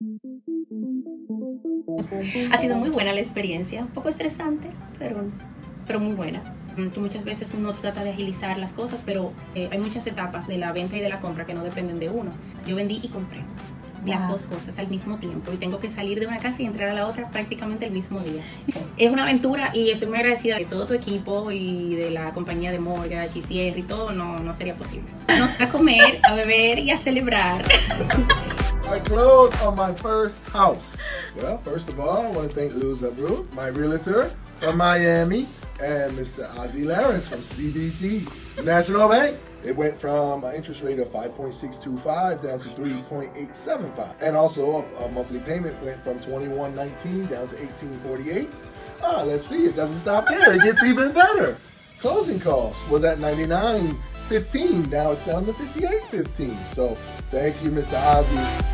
Ha sido muy buena la experiencia, un poco estresante, pero muy buena. Que muchas veces uno trata de agilizar las cosas, pero hay muchas etapas de la venta y de la compra que no dependen de uno. Yo vendí y compré las dos cosas al mismo tiempo y tengo que salir de una casa y entrar a la otra prácticamente el mismo día. Es una aventura y estoy muy agradecida de todo tu equipo y de la compañía de Mortgage y cierre y todo, no sería posible. Vamos a comer, a beber y a celebrar. I closed on my first house. Well, first of all, I want to thank Luz Abreu, my realtor from Miami, and Mr. Ozzie Lawrence from CBC National Bank. It went from an interest rate of 5.625 down to 3.875. And also a monthly payment went from $21.19 down to $18.48. Let's see, it doesn't stop there. It gets even better. Closing costs was at $99.15. Now it's down to $58.15. So thank you, Mr. Ozzie.